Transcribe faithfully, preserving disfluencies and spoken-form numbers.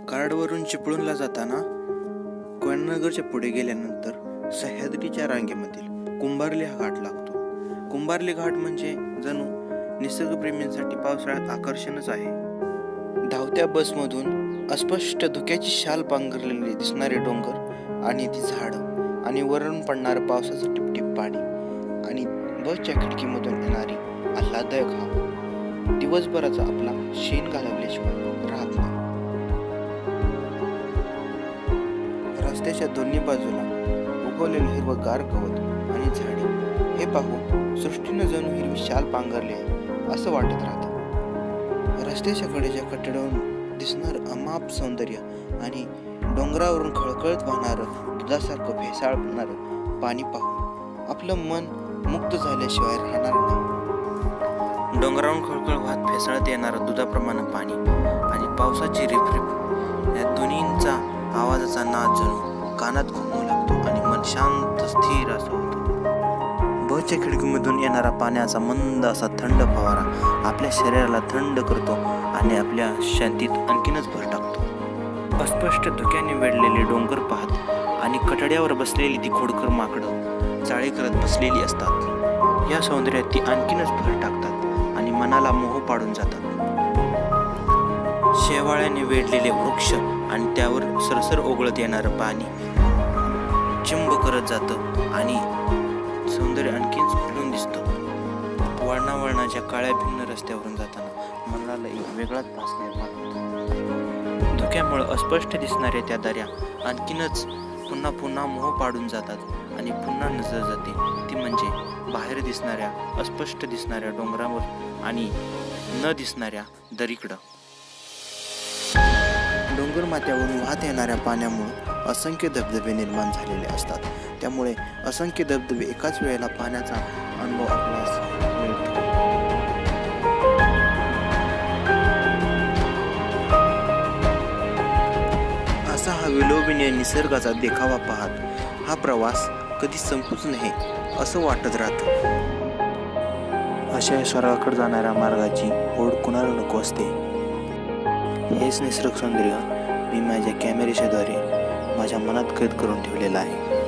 कार्डवरून चिपळूणला जाताना कोयनानगरच्या पुढे गेल्यानंतर सह्याद्रीच्या रांगेमधील कुंभार्ली हा घाट लागतो. कुंभार्ली घाट म्हणजे जणू निसर्गप्रेमींसाठी पावसाळ्यात आकर्षणच आहे. धावत्या बसमधून अस्पष्ट धुक्याची शाल पांघरलेले दिसणारे डोंगर आणि ती झाडं आणि वरून पडणारं पावसाचं टिपटिप पाणी आणि बसच्या खिडकीमधून येणारी आल्हाददायक हवा दिवसभराचा आपला शेण घालवल्याशिवाय राहत नाही. रस्त्याच्या दोन्ही बाजूला उगवलेलं हिरवंगार गवत आणि झाडे हे पाहून सृष्टीनं जणू हिरवी शाल पांघरली आहे असं वाटत राहतं. रस्त्याच्या कडेच्या कठड्यावरून दिसणारं अमाप सौंदर्य आणि डोंगरावरून खळखळत वाहणारं दुधासारखं फेसाळणारं पाणी पाहून आपलं मन मुक्त झाल्याशिवाय राहणार नाही. डोंगरावरून खळखळ वाहत फेसाळत येणारं दुधाप्रमाणे पाणी आणि पावसाची रिपरिप या दोन्हींचा आवाजाचा नाद जणू कानात घुमू लागतो आणि मन शांत स्थिर असं होतं. बसच्या खिडकीमधून येणारा पाण्याचा मंद असा थंड फवारा आपल्या शरीराला थंड करतो आणि आपल्या शांतीत आणखीनच भर टाकतो. अस्पष्ट धुक्याने वेढलेले डोंगर पाहत आणि कठड्यावर बसलेली ती खोडकर माकडं चाळे करत बसलेली असतात. या सौंदर्यात ती आणखीनच भर टाकतात आणि मनाला मोह पाडून जातात. शेवाळ्याने वेढलेले वृक्ष आणि त्यावर सरसर ओघळत येणारं पाणी चिंब करत जातं आणि सौंदर्य आणखीन खुलून दिसतं. वळणावळणाच्या काळ्या भिन्न रस्त्यावरून जाताना मनाला एक वेगळाच भास निर्माण होतो. धुक्यामुळं अस्पष्ट दिसणाऱ्या त्या दऱ्या आणखीनच पुन्हा पुन्हा मोह पाडून जातात आणि पुन्हा नजर जाते ती म्हणजे बाहेर दिसणाऱ्या अस्पष्ट दिसणाऱ्या डोंगरावर आणि न दिसणाऱ्या दरीकडं. डोंगर माथ्यावरून वाहत येणाऱ्या पाण्यामुळे असंख्य धबधबे निर्माण झालेले असतात. त्यामुळे असंख्य धबधबे एकाच वेळेला पाण्याचा अनुभव आपल्यास मिळतो. असा हा विलोभनीय निसर्गाचा देखावा पाहत हा प्रवास कधी संपूच नाही असं वाटत राहतं. अशा स्वर्गाकडे जाणाऱ्या मार्गाची ओढ कुणाला नको असते. हेच निसर्ग सौंदर्य मी माझ्या कॅमेऱ्याच्याद्वारे माझ्या मनात कैद करून ठेवलेलं आहे.